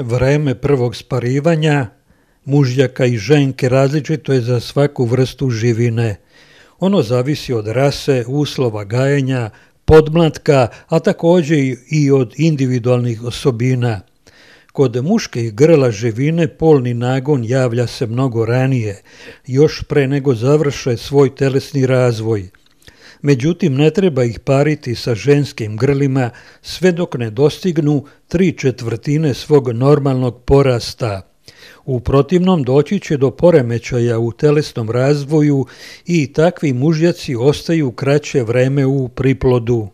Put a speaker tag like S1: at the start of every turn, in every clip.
S1: Vreme prvog sparivanja mužjaka i ženke različito je za svaku vrstu živine. Ono zavisi od rase, uslova gajenja, podmlatka, a također i od individualnih osobina. Kod muških grla živine polni nagon javlja se mnogo ranije, još pre nego završe svoj telesni razvoj. Međutim, ne treba ih pariti sa ženskim grlima sve dok ne dostignu 3/4 svog normalnog porasta. U protivnom doći će do poremećaja u telesnom razvoju i takvi mužjaci ostaju kraće vreme u priplodu.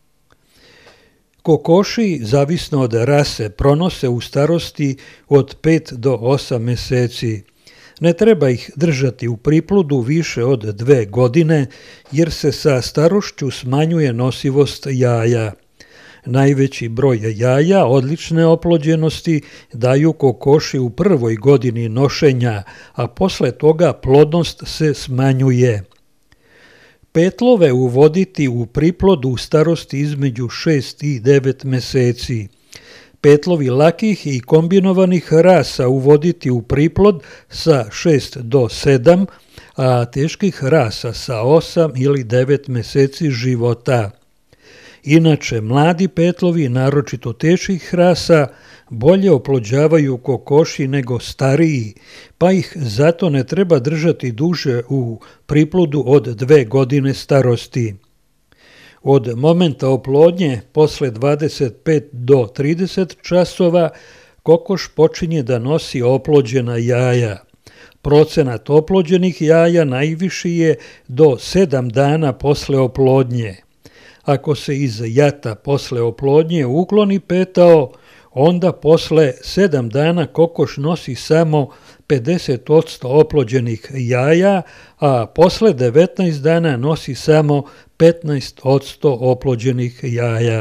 S1: Kokoši, zavisno od rase, pronose u starosti od 5 do 8 meseci. Ne treba ih držati u priplodu više od 2 godine, jer se sa starošću smanjuje nosivost jaja. Najveći broj jaja odlične oplođenosti daju kokoši u prvoj godini nošenja, a posle toga plodnost se smanjuje. Petlove uvoditi u priplodu u starosti između 6 i 9 meseci. Petlovi lakih i kombinovanih rasa uvoditi u priplod sa 6 do 7, a teških rasa sa 8 ili 9 meseci života. Inače, mladi petlovi, naročito teških rasa, bolje oplođavaju kokoši nego stariji, pa ih zato ne treba držati duže u priplodu od 2 godine starosti. Od momenta oplodnje, posle 25 do 30 časova, kokoš počinje da nosi oplođena jaja. Procenat oplođenih jaja najviši je do 7 dana posle oplodnje. Ako se iz jata posle oplodnje ukloni petao, onda posle 7 dana kokoš nosi samo 50% oplođenih jaja, a posle 19 dana nosi samo 15% oplođenih jaja.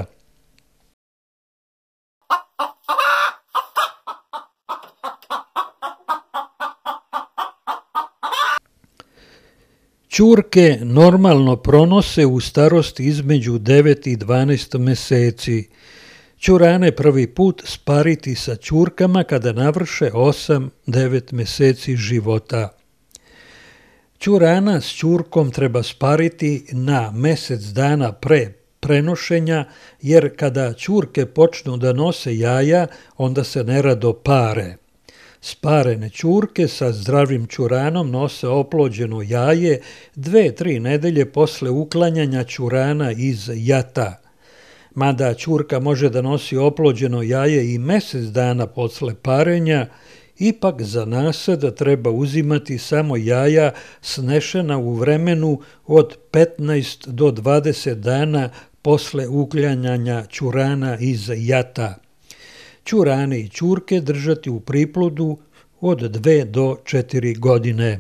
S1: Ćurke normalno pronose u starosti između 9 i 12 meseci. Ćurane prvi put spariti sa ćurkama kada navrše 8-9 meseci života. Ćurana s ćurkom treba spariti na mesec dana pre prenošenja, jer kada ćurke počnu da nose jaja, onda se nerado pare. Sparene ćurke sa zdravim ćuranom nose oplođeno jaje 2-3 nedelje posle uklanjanja ćurana iz jata. Mada ćurka može da nosi oplođeno jaje i mesec dana posle parenja, ipak za nasad treba uzimati samo jaja snešena u vremenu od 15 do 20 dana posle uklanjanja ćurana iz jata. Ćurane i ćurke držati u priplodu od 2 do 4 godine.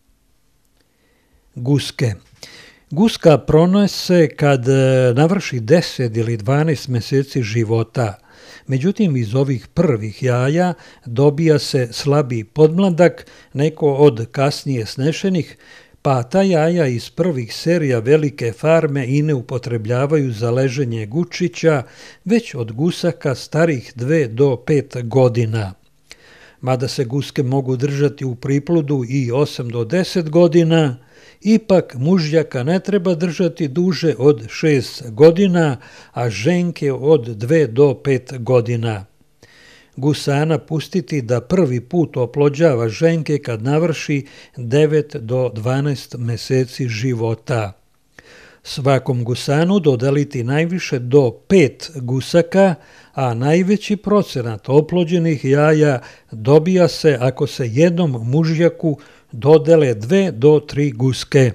S1: Guske. Guska pronese kad navrši 10 ili 12 meseci života. Međutim, iz ovih prvih jaja dobija se slabi podmladak, neko od kasnije snešenih, pa ta jaja iz prvih serija velike farme i ne upotrebljavaju za leženje gučića, već od gusaka starih 2 do 5 godina. Mada se guske mogu držati u priplodu i 8 do 10 godina, ipak mužjaka ne treba držati duže od 6 godina, a ženke od 2 do 5 godina. Gusana pustiti da prvi put oplođava ženke kad navrši 9 do 12 meseci života. Svakom gusanu dodeliti najviše do 5 gusaka, a najveći procenat oplođenih jaja dobija se ako se jednom mužjaku dodele 2 do 3 guske.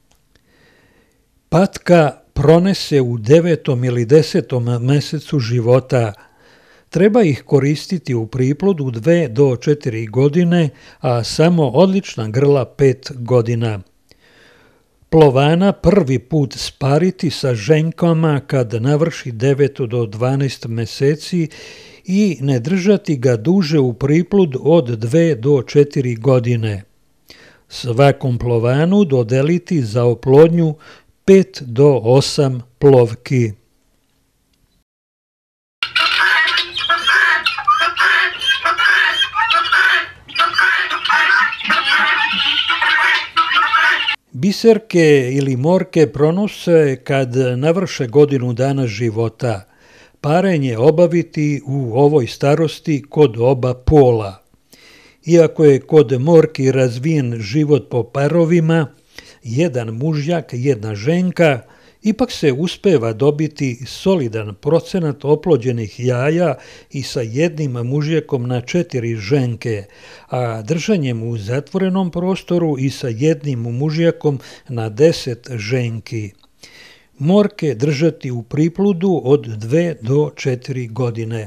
S1: Patka pronese u 9. ili 10. mesecu života. Treba ih koristiti u priplodu 2 do 4 godine, a samo odlična grla 5 godina. Plovana prvi put spariti sa ženkama kad navrši 9 do 12 meseci i ne držati ga duže u priplod od 2 do 4 godine. Svakom plovanu dodeliti za oplodnju 5 do 8 plovki. Biserke ili morke pronose kad navrše godinu dana života. Parenje obaviti u ovoj starosti kod oba pola. Iako je kod morki razvijen život po parovima, jedan mužjak, jedna ženka, ipak se uspeva dobiti solidan procenat oplođenih jaja i sa jednim mužjakom na 4 ženke, a držanjem u zatvorenom prostoru i sa jednim mužjakom na 10 ženki. Morke držati u pripludu od 2 do 4 godine.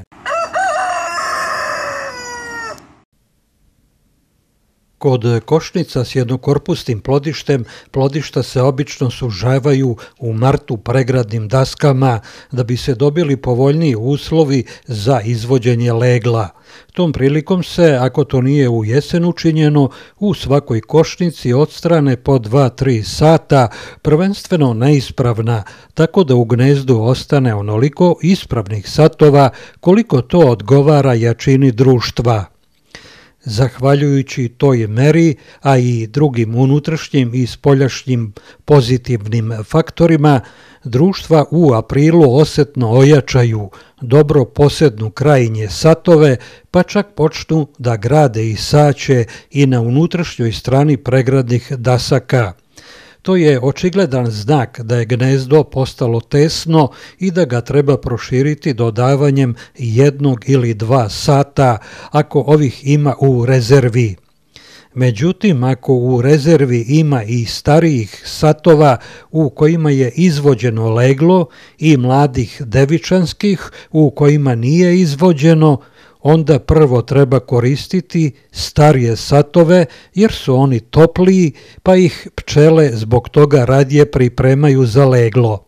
S1: Kod košnica s jednokorpusnim plodištem, plodišta se obično sužavaju u martu pregradnim daskama da bi se dobili povoljniji uslovi za izvođenje legla. Tom prilikom se, ako to nije u jesen učinjeno, u svakoj košnici odstrane po 2-3 sata, prvenstveno neispravna, tako da u gnezdu ostane onoliko ispravnih satova koliko to odgovara jačini društva. Zahvaljujući toj meri, a i drugim unutrašnjim i spoljašnjim pozitivnim faktorima, društva u aprilu osetno ojačaju, dobro posednu krajnje satove, pa čak počnu da grade i saće i na unutrašnjoj strani pregradnih dasaka. To je očigledan znak da je gnezdo postalo tesno i da ga treba proširiti dodavanjem 1 ili 2 sata, ako ovih ima u rezervi. Međutim, ako u rezervi ima i starijih satova u kojima je izvođeno leglo i mladih devičanskih u kojima nije izvođeno, onda prvo treba koristiti starije satove jer su oni topliji, pa ih pčele zbog toga radije pripremaju za leglo.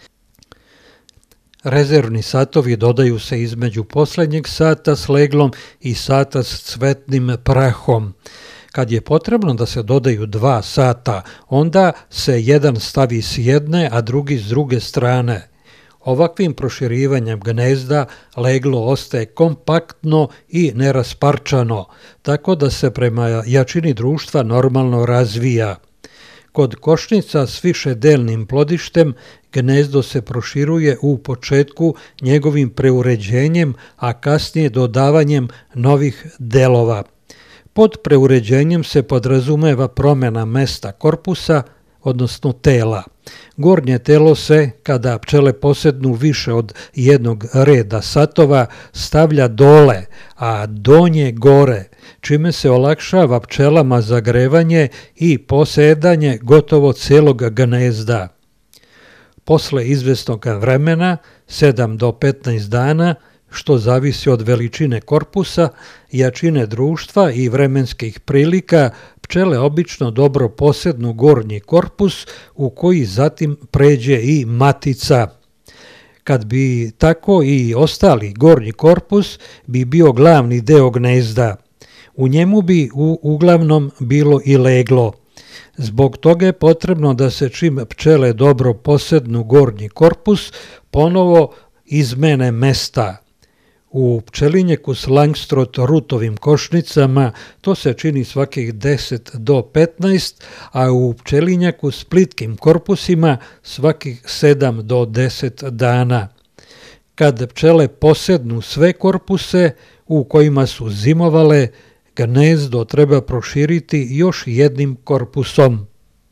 S1: Rezervni satovi dodaju se između posljednjeg sata s leglom i sata s cvetnim prahom. Kad je potrebno da se dodaju 2 sata, onda se jedan stavi s jedne, a drugi s druge strane. Ovakvim proširivanjem gnezda leglo ostaje kompaktno i nerasparčano, tako da se prema jačini društva normalno razvija. Kod košnica s višedelnim plodištem gnezdo se proširuje u početku njegovim preuređenjem, a kasnije dodavanjem novih delova. Pod preuređenjem se podrazumeva promjena mesta korpusa, odnosno tela. Gornje telo se, kada pčele posednu više od jednog reda satova, stavlja dole, a donje gore, čime se olakšava pčelama zagrevanje i posedanje gotovo celog gnezda. Posle izvesnog vremena, 7 do 15 dana, što zavisi od veličine korpusa, jačine društva i vremenskih prilika, pčele obično dobro posednu gornji korpus u koji zatim pređe i matica. Kad bi tako i ostali gornji korpus bi bio glavni deo gnezda. U njemu bi uglavnom bilo i leglo. Zbog toga je potrebno da se čim pčele dobro posednu gornji korpus, ponovo izmene mesta. U pčelinjeku s Langstroth rutovim košnicama to se čini svakih 10 do 15, a u pčelinjaku s plitkim korpusima svakih 7 do 10 dana. Kad pčele posednu sve korpuse u kojima su zimovale, gnezdo treba proširiti još jednim korpusom.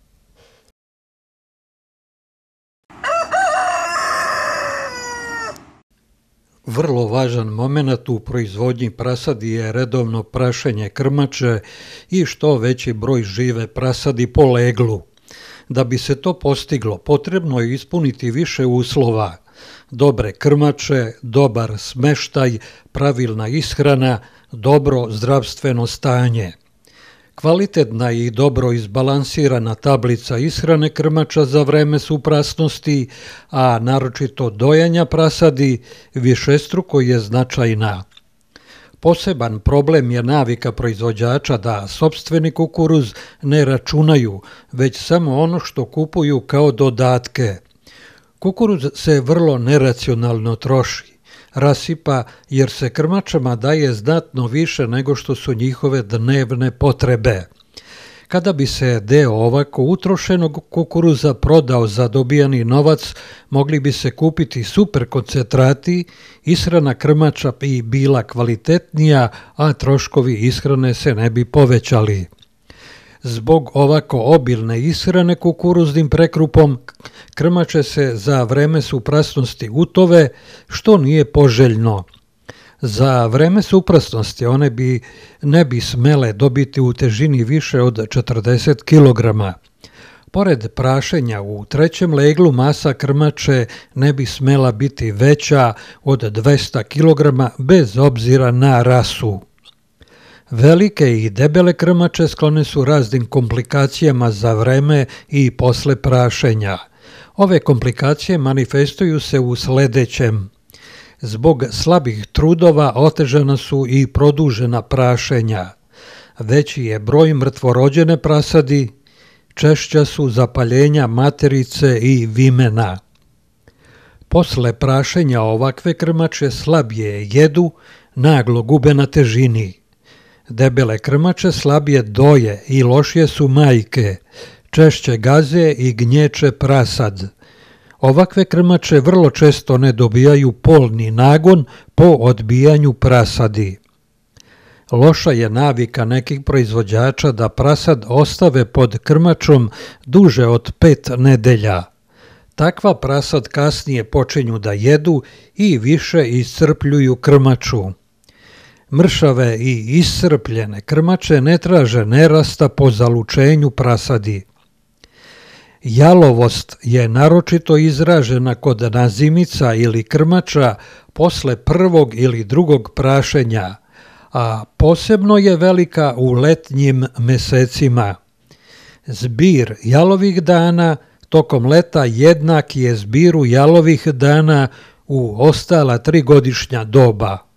S1: Vrlo važan moment u proizvodnji prasadi je redovno prašenje krmače i što veći broj žive prasadi po leglu. Da bi se to postiglo, potrebno je ispuniti više uslova: dobre krmače, dobar smeštaj, pravilna ishrana, dobro zdravstveno stanje. Kvalitetna i dobro izbalansirana tablica ishrane krmača za vreme suprasnosti, a naročito dojanja prasadi, višestruko je značajna. Poseban problem je navika proizvođača da sopstveni kukuruz ne računaju, već samo ono što kupuju kao dodatke. Kukuruz se vrlo neracionalno troši, rasipa jer se krmačama daje znatno više nego što su njihove dnevne potrebe. Kada bi se deo ovako utrošenog kukuruza prodao za dobijani novac, mogli bi se kupiti super koncentrati, ishrana krmača bi bila kvalitetnija, a troškovi ishrane se ne bi povećali. Zbog ovako obilne ishrane kukuruznim prekrupom, krmače se za vreme suprasnosti utove, što nije poželjno. Za vreme suprasnosti one ne bi smele dobiti u težini više od 40 kg. Pored prašenja u trećem leglu masa krmače ne bi smela biti veća od 200 kg bez obzira na rasu. Velike i debele krmače sklone su raznim komplikacijama za vreme i posle prašenja. Ove komplikacije manifestuju se u sledećem. Zbog slabih trudova otežana su i produžena prašenja. Veći je broj mrtvorođene prasadi, češća su zapaljenja materice i vimena. Posle prašenja ovakve krmače slabije jedu, naglo gube na težini. Debele krmače slabije doje i lošije su majke, češće gaze i gnječe prasad. Ovakve krmače vrlo često ne dobijaju polni nagon po odbijanju prasadi. Loša je navika nekih proizvođača da prasad ostave pod krmačom duže od 5 nedelja. Takva prasad kasnije počinju da jedu i više iscrpljuju krmaču. Mršave i iscrpljene krmače ne traže nerasta po zalučenju prasadi. Jalovost je naročito izražena kod nazimica ili krmača posle prvog ili drugog prašenja, a posebno je velika u letnjim mesecima. Zbir jalovih dana tokom leta jednak je zbiru jalovih dana u ostala 3 godišnja doba.